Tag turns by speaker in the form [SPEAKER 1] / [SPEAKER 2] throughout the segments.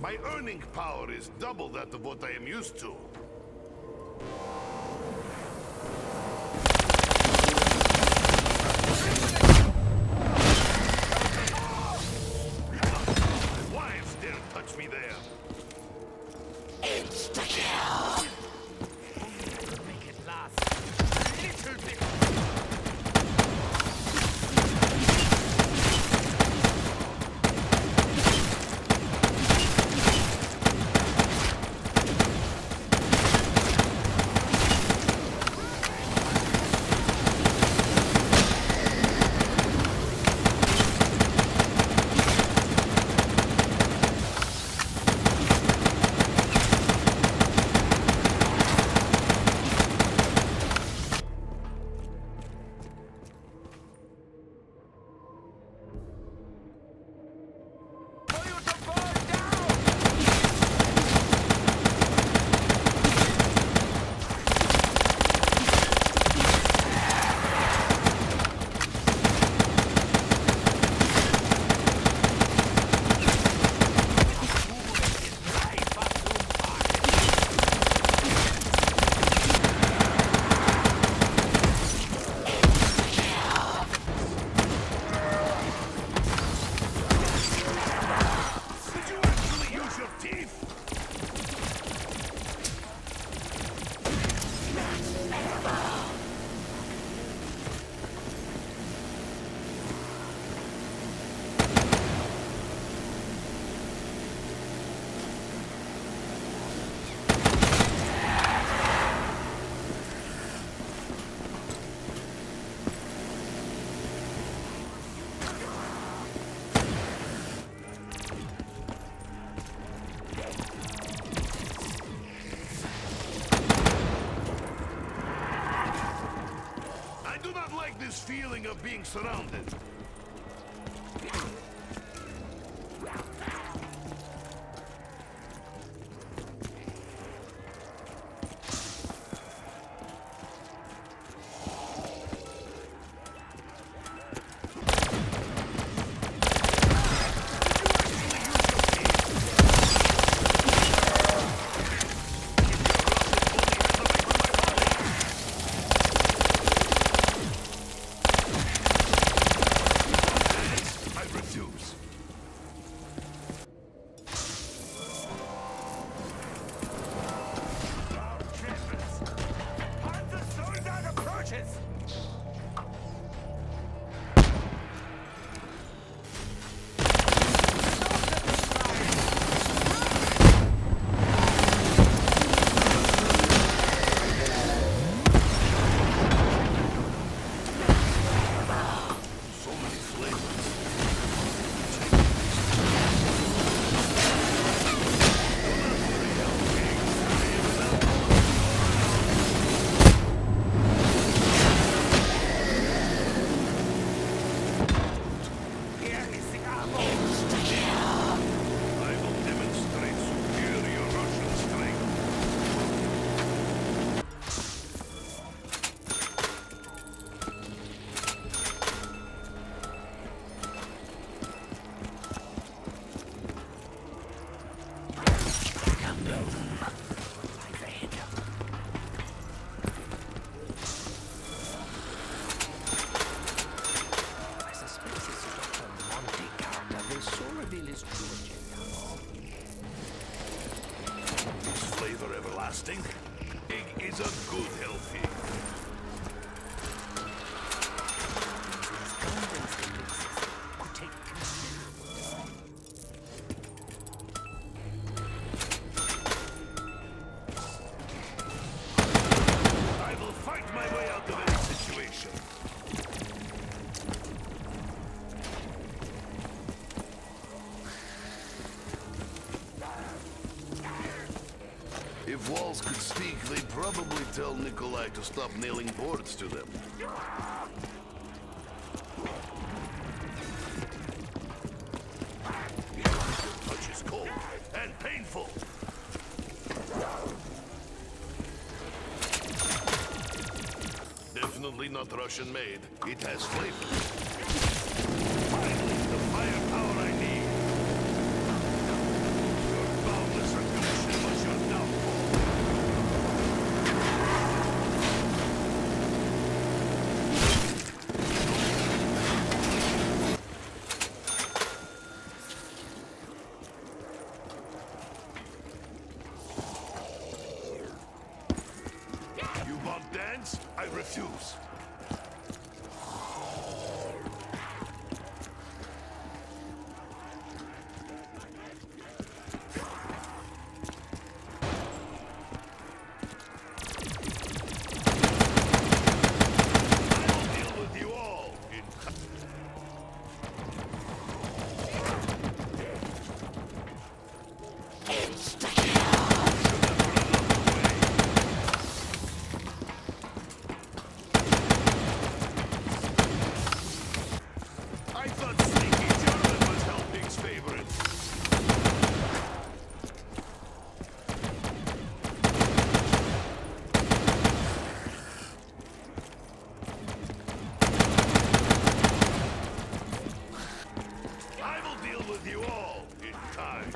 [SPEAKER 1] My earning power is double that of what I am used to. My wives dare touch me there.
[SPEAKER 2] Insta-kill!
[SPEAKER 3] Make it last a little bit.
[SPEAKER 1] This feeling of being surrounded. Pig is a good healthy. I will fight my way out of any situation. If walls could speak, they'd probably tell Nikolai to stop nailing boards to them. Your touch is cold and painful. Definitely not Russian-made. It has flavor. Finally, the firepower I need. Your I refuse. I thought sneaky German was Helping's favorite. I will deal with you all in time.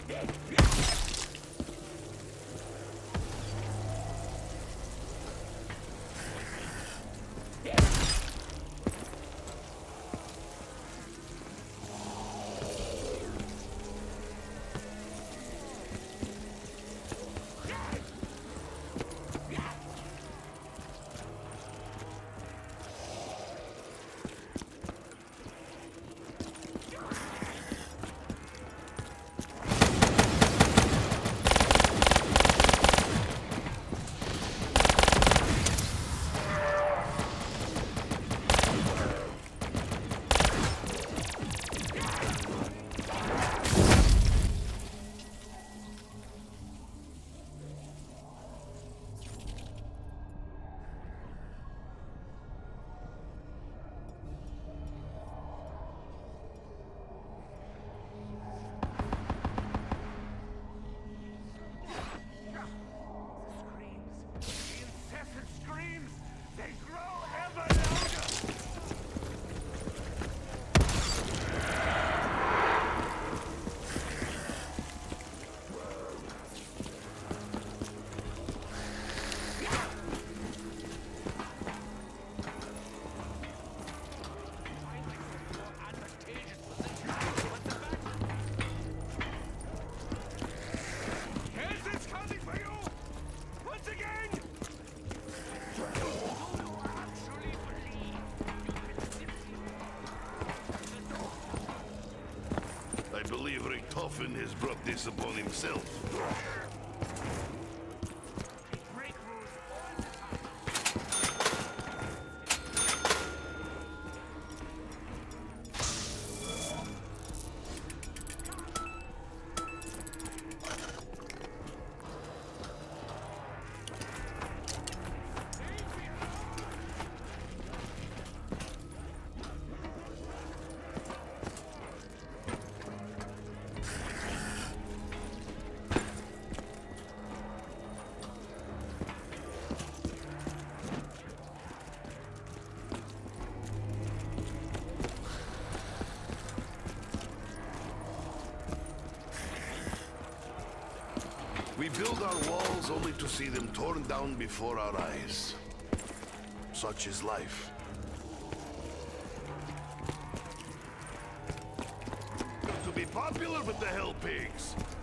[SPEAKER 1] I believe Richtofen has brought this upon himself. We build our walls only to see them torn down before our eyes. Such is life. To be popular with the Hell Pigs.